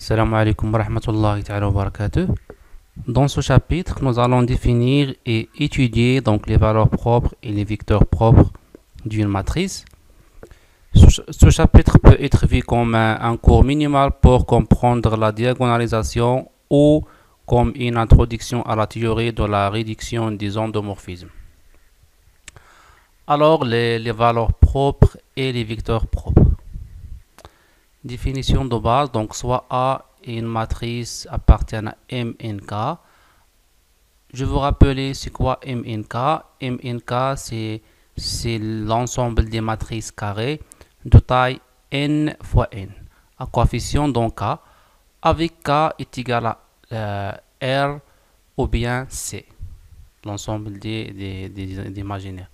Salam alaikum wa rahmatullahi ta'ala wa barakatuh. Dans ce chapitre, nous allons définir et étudier donc les valeurs propres et les vecteurs propres d'une matrice. Ce chapitre peut être vu comme un cours minimal pour comprendre la diagonalisation ou comme une introduction à la théorie de la réduction des endomorphismes. Alors, les valeurs propres et les vecteurs propres. Définition de base, donc soit A est une matrice appartient à MNK. Je vous rappeler c'est quoi MNK. MNK c'est l'ensemble des matrices carrées de taille n fois n à coefficient donc K, avec K est égal à R ou bien C, l'ensemble des imaginaires.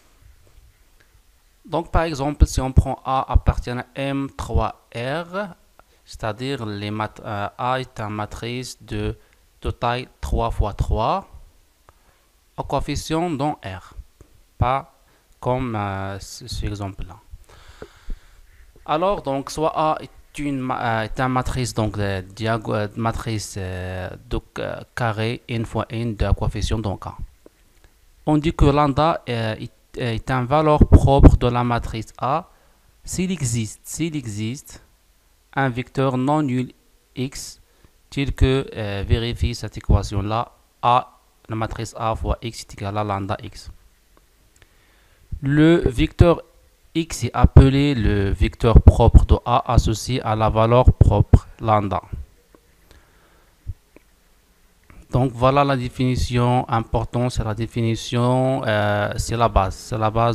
Donc par exemple, si on prend A appartient à M3R, c'est-à-dire A est une matrice de taille 3 fois 3 au coefficient dans R, pas comme cet exemple-là. Alors, donc, soit A est une matrice donc matrice de carré n fois n de coefficient donc A. On dit que lambda est une valeur propre de la matrice A s'il existe un vecteur non nul x tel que vérifie cette équation là, A, la matrice A fois x est égal à lambda x. Le vecteur x est appelé le vecteur propre de A associé à la valeur propre lambda. Donc voilà la définition importante, c'est la définition, c'est la base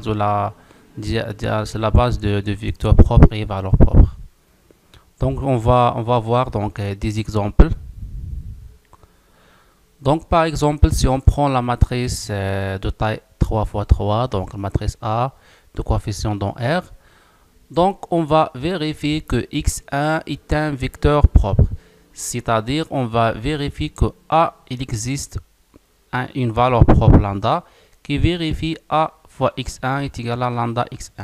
de vecteurs propres et valeurs propres. Donc on va voir donc des exemples. Donc par exemple, si on prend la matrice de taille 3 fois 3, donc la matrice A de coefficient dans R, donc on va vérifier que x1 est un vecteur propre. C'est-à-dire, on va vérifier que A, il existe une valeur propre lambda qui vérifie A fois x1 est égal à lambda x1.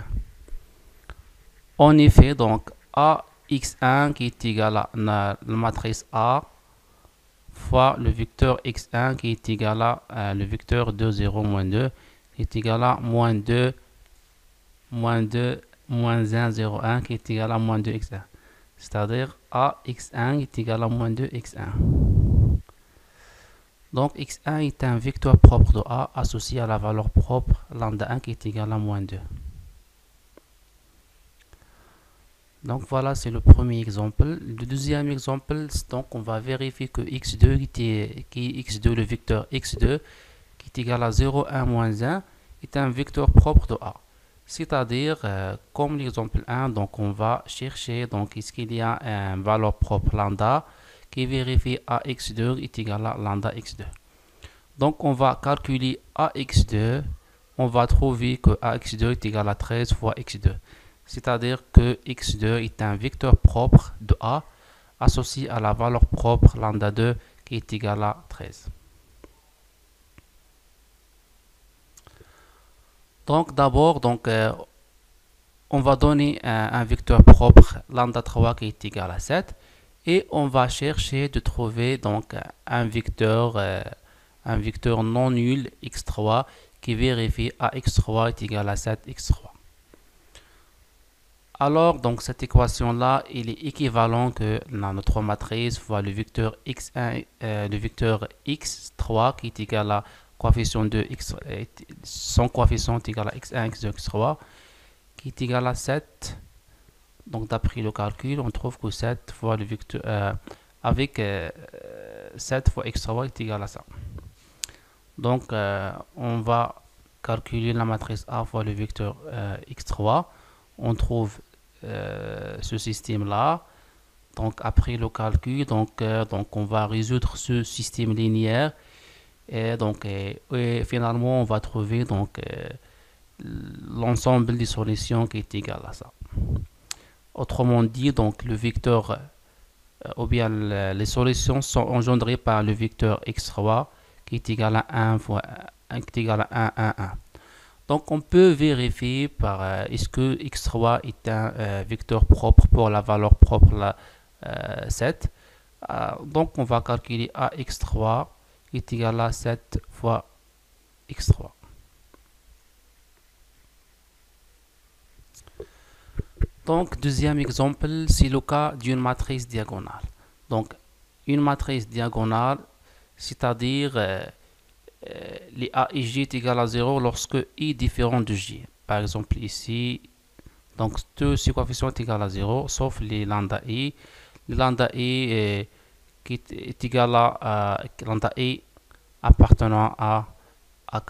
En effet, donc A x1 qui est égal à la matrice A fois le vecteur x1 qui est égal à le vecteur 2, 0, moins 2 est égal à moins 2, moins 2, moins 1, 0, 1 qui est égal à moins 2 x1. C'est-à-dire A x1 est égal à moins 2 x1. Donc x1 est un vecteur propre de A associé à la valeur propre lambda 1 qui est égal à moins 2. Donc voilà, c'est le premier exemple. Le deuxième exemple, donc on va vérifier que x2 x2, le vecteur x2 qui est égal à 0, 1, moins 1 est un vecteur propre de A. C'est-à-dire, comme l'exemple 1, donc on va chercher, donc est-ce qu'il y a une valeur propre lambda qui vérifie ax2 est égal à lambda x2. Donc on va calculer ax2, on va trouver que ax2 est égal à 13 fois x2. C'est-à-dire que x2 est un vecteur propre de A associé à la valeur propre lambda 2 qui est égal à 13. Donc d'abord, on va donner un vecteur propre lambda 3 qui est égal à 7 et on va chercher de trouver donc un vecteur non nul x3 qui vérifie ax3 est égal à 7 x3. Alors donc cette équation là il est équivalent que dans notre matrice fois le vecteur x1 le vecteur x3 qui est égal à coefficient de x, son coefficient est égal à x1, x2, x3, qui est égal à 7. Donc d'après le calcul, on trouve que 7 fois le vecteur, avec 7 fois x3 est égal à ça. Donc on va calculer la matrice A fois le vecteur x3. On trouve ce système-là. Donc après le calcul, donc on va résoudre ce système linéaire. Et donc finalement on va trouver donc l'ensemble des solutions qui est égal à ça. Autrement dit, donc le vecteur ou bien les solutions sont engendrées par le vecteur x3 qui est égal à 1 fois 1 qui est égal à 1 1 1. Donc on peut vérifier par est-ce que x3 est un vecteur propre pour la valeur propre 7. Donc on va calculer ax3 est égal à 7 fois x3. Donc deuxième exemple, c'est le cas d'une matrice diagonale. Donc une matrice diagonale, c'est-à-dire les a et j est égal à 0 lorsque i est différent de j. Par exemple ici, donc tous ces coefficients est égal à 0 sauf les lambda i. Le lambda i qui est égal à lambda i appartenant à k.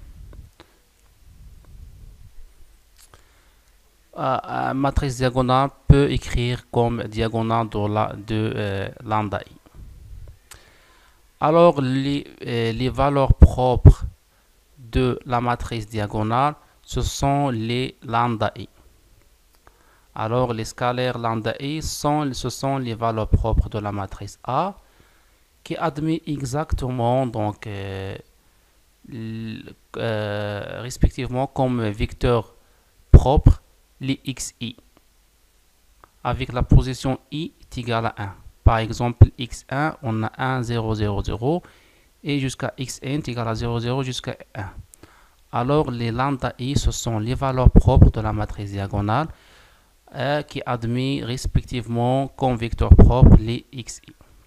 Matrice diagonale peut écrire comme diagonale de lambda i. Alors les valeurs propres de la matrice diagonale, ce sont les lambda i. Alors les scalaires lambda i ce sont les valeurs propres de la matrice A qui admet exactement donc respectivement comme vecteur propre les xi avec la position i est égale à 1. Par exemple, x1, on a 1, 0, 0, 0 et jusqu'à xn est égal à 0, 0 jusqu'à 1. Alors, les lambda i, ce sont les valeurs propres de la matrice diagonale qui admet respectivement comme vecteur propre les xi.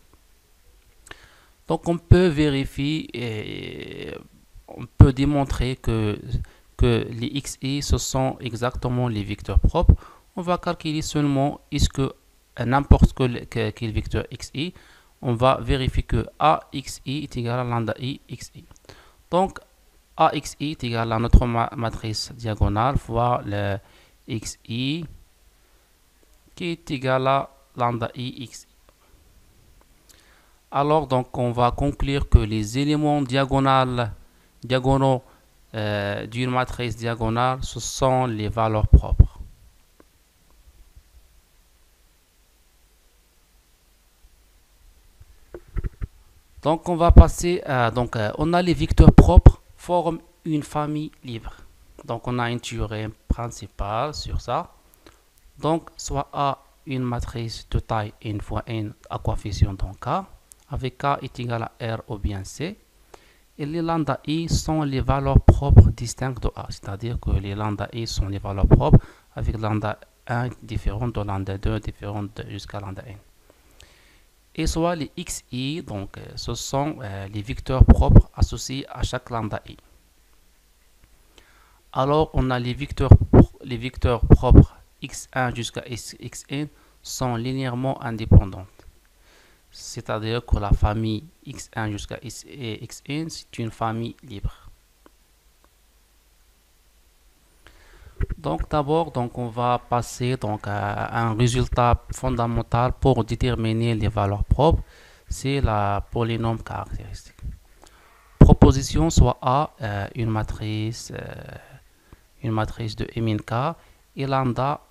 Donc, on peut vérifier et on peut démontrer que les xi, ce sont exactement les vecteurs propres. On va calculer seulement est-ce que n'importe quel vecteur xi, on va vérifier que axi est égal à lambda i xi. Donc, axi est égal à notre matrice diagonale fois le xi qui est égal à lambda i xi. Alors, donc, on va conclure que les éléments diagonaux d'une matrice diagonale, ce sont les valeurs propres. Donc on va passer on a les vecteurs propres forment une famille libre. Donc on a une théorie principale sur ça. Donc soit A une matrice de taille n fois n à coefficient dans K avec K est égal à R ou bien C. Et les lambda i sont les valeurs propres distinctes de A, c'est-à-dire que les lambda i sont les valeurs propres avec lambda 1 différent de lambda 2 différent jusqu'à lambda n. Et soit les xi, donc ce sont les vecteurs propres associés à chaque lambda i. Alors on a les vecteurs propres x1 jusqu'à xn sont linéairement indépendants. C'est-à-dire que la famille x1 jusqu'à xn c'est une famille libre. Donc d'abord on va passer à un résultat fondamental pour déterminer les valeurs propres, c'est la polynôme caractéristique. Proposition soit A une matrice de MNK et lambda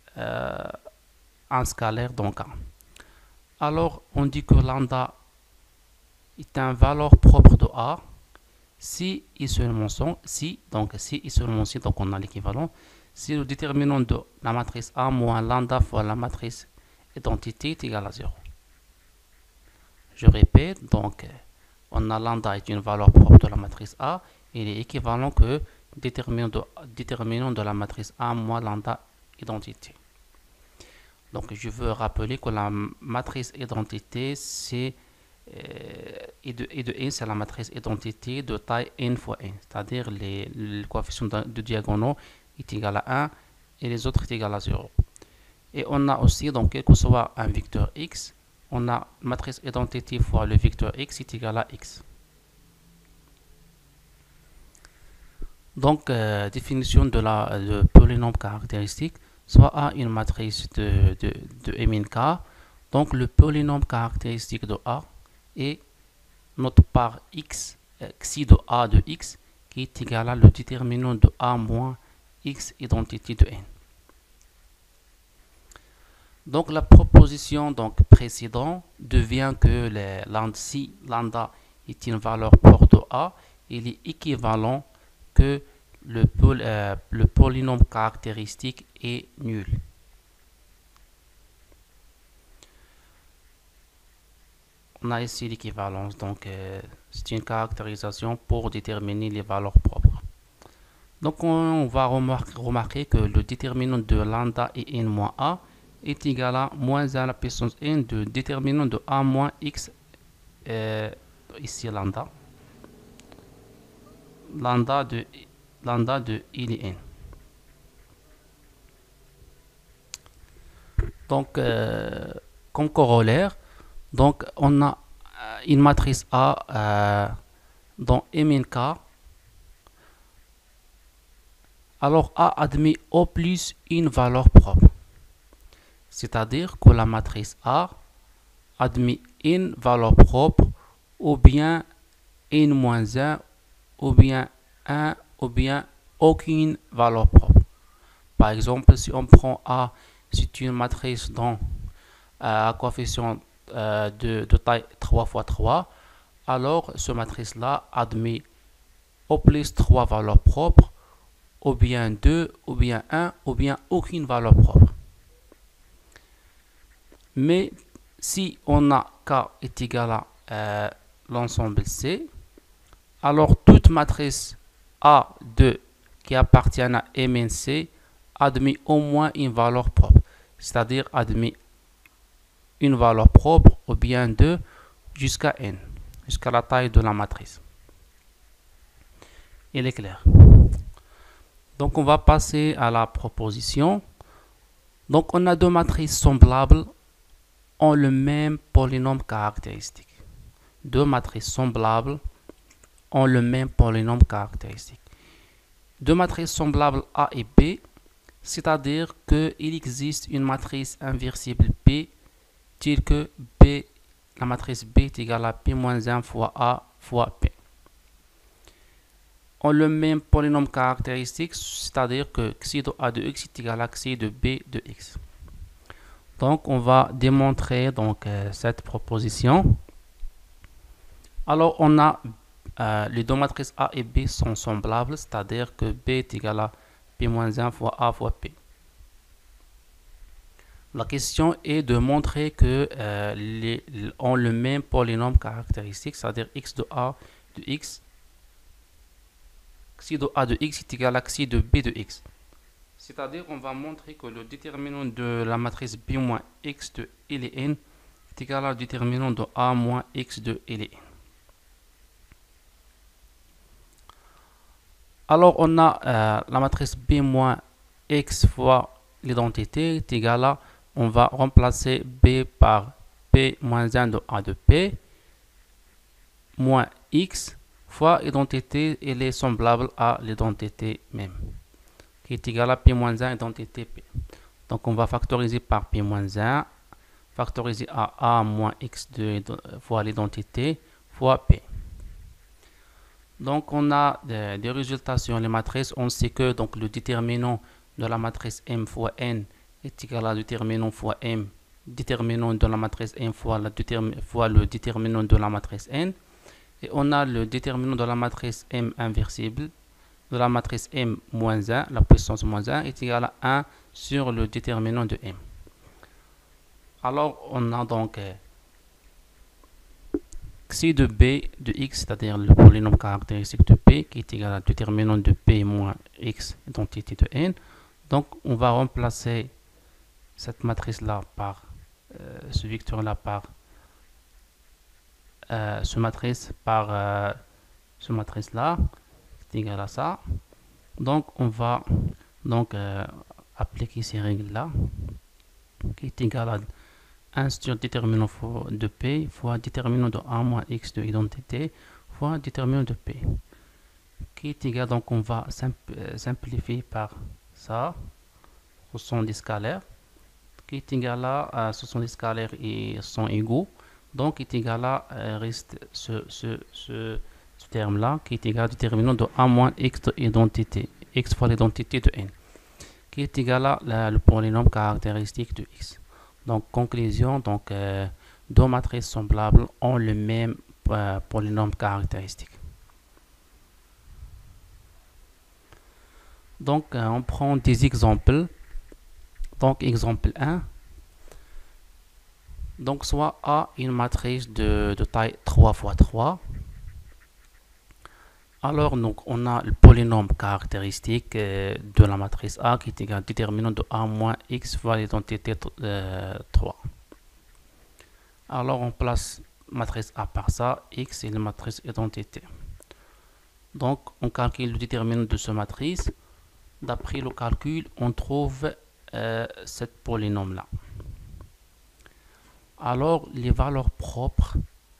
un scalaire donc A. Alors on dit que lambda est une valeur propre de A si et seulement si, donc on a l'équivalent. Si le déterminant de la matrice A moins lambda fois la matrice identité est égal à 0. Je répète, donc on a lambda est une valeur propre de la matrice A, et il est équivalent que déterminant de la matrice A moins lambda identité. Donc je veux rappeler que la matrice identité c'est et de n c'est la matrice identité de taille n fois n, c'est-à-dire les coefficients de diagonaux est égal à 1 et les autres est égal à 0. Et on a aussi, donc, quel que soit un vecteur x, on a matrice identité fois le vecteur x est égal à x. Donc, définition de polynôme caractéristique, soit A une matrice de MNK, donc le polynôme caractéristique de A est notre part x, xi de A de x, qui est égal à le déterminant de A moins x identité de n. Donc la proposition précédente devient que si lambda est une valeur propre de A, il est équivalent que le polynôme caractéristique est nul. on a ici l'équivalence. Donc, c'est une caractérisation pour déterminer les valeurs propres. Donc, on va remarquer que le déterminant de lambda et n moins a est égal à moins 1 à la puissance n de déterminant de a moins x, ici lambda de il et n. Donc, comme corollaire, donc on a une matrice A dans MNK. Alors A admet au plus une valeur propre. C'est-à-dire que la matrice A admet une valeur propre ou bien n-1 ou bien 1 ou bien aucune valeur propre. Par exemple, si on prend A, c'est une matrice dont à coefficient de taille 3 fois 3, alors ce matrice-là admet au plus 3 valeurs propres, ou bien 2, ou bien 1, ou bien aucune valeur propre. Mais si on a K est égal à l'ensemble C, alors toute matrice A2 qui appartient à MNC admet au moins une valeur propre, c'est-à-dire admet une valeur propre ou bien 2 jusqu'à n, jusqu'à la taille de la matrice. Il est clair. Donc on va passer à la proposition. Donc on a deux matrices semblables ont le même polynôme caractéristique. Deux matrices semblables ont le même polynôme caractéristique. Deux matrices semblables A et B, c'est-à-dire qu'il existe une matrice inversible P telle que B, la matrice B est égale à P-1 fois A fois P. Ont le même polynôme caractéristique, c'est-à-dire que xi de A de x est égal à xi de B de x. Donc, on va démontrer donc, cette proposition. Alors, on a les deux matrices A et B sont semblables, c'est-à-dire que B est égal à P-1 fois A fois P. La question est de montrer que ont le même polynôme caractéristique, c'est-à-dire x de A de x. Xi de A de x est égal à xi de B de x. C'est-à-dire qu'on va montrer que le déterminant de la matrice B moins x de L et n est égal au déterminant de A moins x de L et n. Alors on a la matrice B moins x fois l'identité est égale à, on va remplacer B par P moins 1 de A de P moins x fois l'identité, elle est semblable à l'identité même, qui est égal à P-1 identité P. Donc on va factoriser par P-1, factoriser à A moins X2 fois l'identité fois P. Donc on a des résultats sur les matrices. On sait que donc, le déterminant de la matrice M fois N est égal à déterminant fois M, déterminant de la matrice M fois le déterminant de la matrice N. Et on a le déterminant de la matrice M inversible de la matrice M moins 1, la puissance moins 1 est égale à 1 sur le déterminant de M. Alors, on a donc xi de B de x, c'est-à-dire le polynôme caractéristique de P, qui est égal à déterminant de P moins x, identité de N. Donc, on va remplacer cette matrice-là par, ce vecteur-là par ce matrice-là, c'est égal à ça. Donc, on va donc appliquer ces règles-là, qui est égal à 1 sur déterminant de P fois déterminant de A moins X de identité fois déterminant de P, qui est égal, donc on va simplifier par ça, ce sont des scalaires, qui est égal à, ce sont des scalaires et sont égaux, donc est égal à, reste ce terme-là, qui est égal à déterminant de A moins X de identité, X fois l'identité de N, qui est égal à le polynôme caractéristique de X. Donc, conclusion, donc, deux matrices semblables ont le même polynôme caractéristique. Donc, on prend des exemples. Donc, exemple 1. Donc, soit A, une matrice de taille 3 fois 3. Alors, donc, on a le polynôme caractéristique de la matrice A qui est égal au déterminant de A moins X fois l'identité 3. Alors, on place matrice A par ça, X est la matrice identité. Donc, on calcule le déterminant de cette matrice. D'après le calcul, on trouve cette polynôme-là. Alors, les valeurs propres,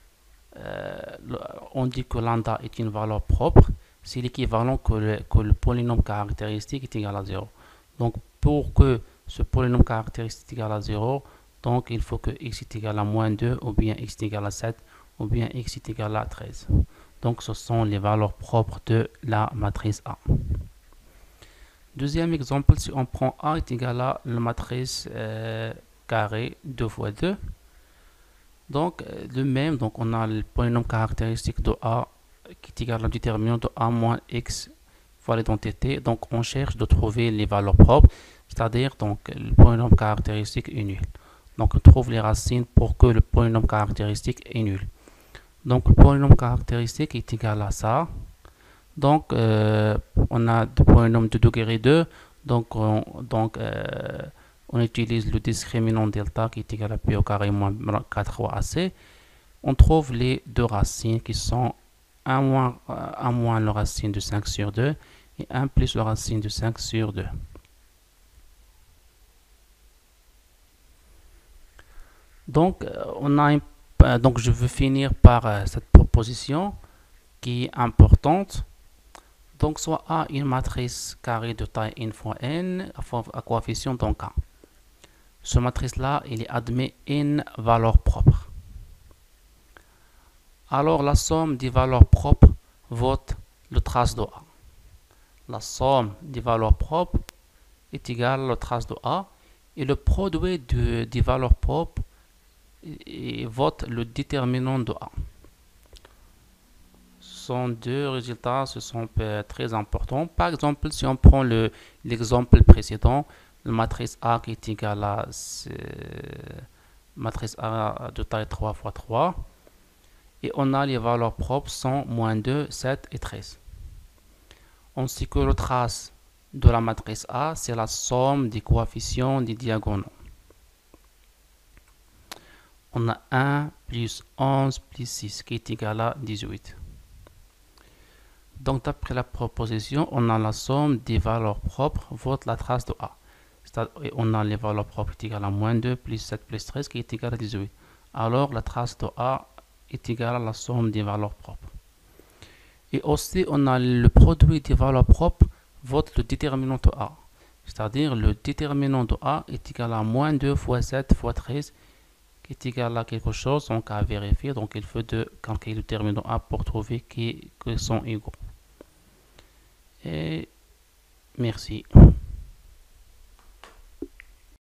on dit que lambda est une valeur propre, c'est l'équivalent que le polynôme caractéristique est égal à 0. Donc, pour que ce polynôme caractéristique est égal à 0, donc il faut que x est égal à moins 2, ou bien x est égal à 7, ou bien x est égal à 13. Donc, ce sont les valeurs propres de la matrice A. Deuxième exemple, si on prend A est égal à la matrice carré 2 fois 2. Donc, de même, donc on a le polynôme caractéristique de A qui est égal au déterminant de A moins X fois l'identité. Donc, on cherche de trouver les valeurs propres, c'est-à-dire donc le polynôme caractéristique est nul. Donc, on trouve les racines pour que le polynôme caractéristique est nul. Donc, le polynôme caractéristique est égal à ça. Donc, on a le polynôme de degré 2. Donc, on utilise le discriminant delta qui est égal à p au carré moins 4 fois ac. On trouve les deux racines qui sont 1 moins la racine de 5 sur 2 et 1 plus la racine de 5 sur 2. Donc, donc je veux finir par cette proposition qui est importante. Donc, soit A une matrice carrée de taille n fois n à coefficient donc A. Ce matrice-là, il admet n valeurs propres. Alors, la somme des valeurs propres vote le trace de A. La somme des valeurs propres est égale à la trace de A et le produit des valeurs propres vote le déterminant de A. Ce sont deux résultats, ce sont très importants. Par exemple, si on prend l'exemple précédent, la matrice A qui est égale à matrice A de taille 3 fois 3, et on a les valeurs propres sont moins 2, 7 et 13. On sait que le trace de la matrice A, c'est la somme des coefficients des diagonaux. On a 1 plus 11 plus 6 qui est égal à 18. Donc, d'après la proposition, on a la somme des valeurs propres vote la trace de A. Et on a les valeurs propres égales à moins 2 plus 7 plus 13 qui est égal à 18. Alors, la trace de A est égale à la somme des valeurs propres. Et aussi, on a le produit des valeurs propres vote le déterminant de A. C'est-à-dire, le déterminant de A est égal à moins 2 fois 7 fois 13 qui est égal à quelque chose, donc à vérifier. Donc, il faut calculer le déterminant A pour trouver qu'ils sont égaux. Et merci.